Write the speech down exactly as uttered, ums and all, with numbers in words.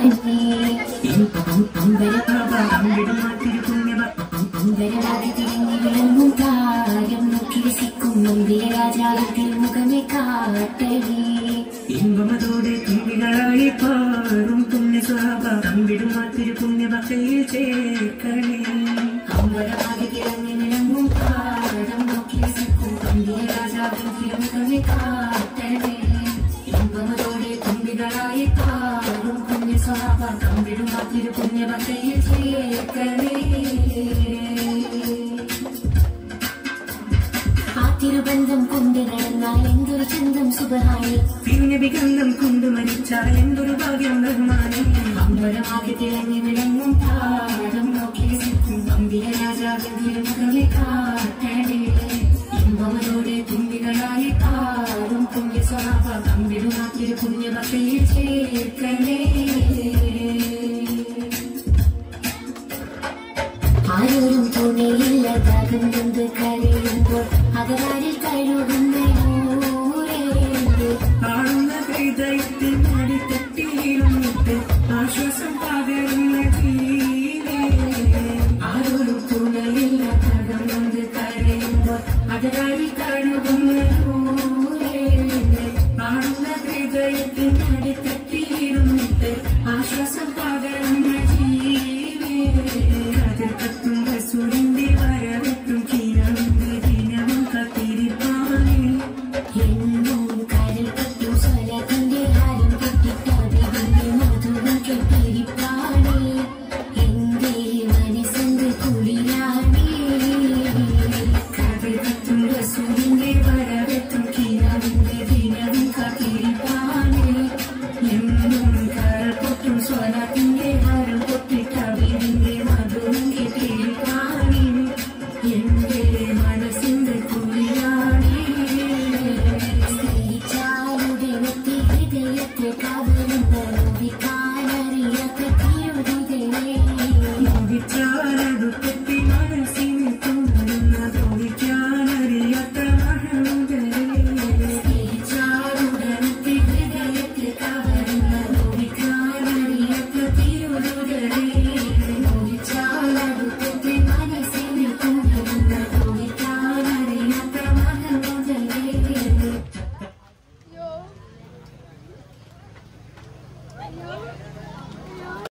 മുഖമേ കാട്ടലി ഇമ്പമതോടെ തുമ്പികളായി പാറും പുണ്യ സ്വഭാവ അമ്പിടും മാത്തിരു പുണ്യ ഭക്തയിൽ ചേർക്കണേ അമ്പലമാകെ കിളങ്ങി വിളങ്ങും പാടം നോക്കി രസിക്കും തുമ്പിയ രാജാവിൻ തിരുമുഖമേ കാട്ടലേ ഇമ്പമതോടെ തുമ്പികളായി പാറും പുണ്യ സ്വഭാവ അമ്പിടും മാത്തിരു പുണ്യ ഭക്തയിൽ ചേർക്കണേ തിരുബന്ധം കൊണ്ട് നടന്നാൽ എന്തൊരു ചന്തം സുബഹായി പിന്നെ വിഗന്ധം കൊണ്ട് മരിച്ചാൽ എന്തൊരു ഭാഗ്യം ബഹുമാനം അമ്പലമാകെ തിളങ്ങി വിളങ്ങും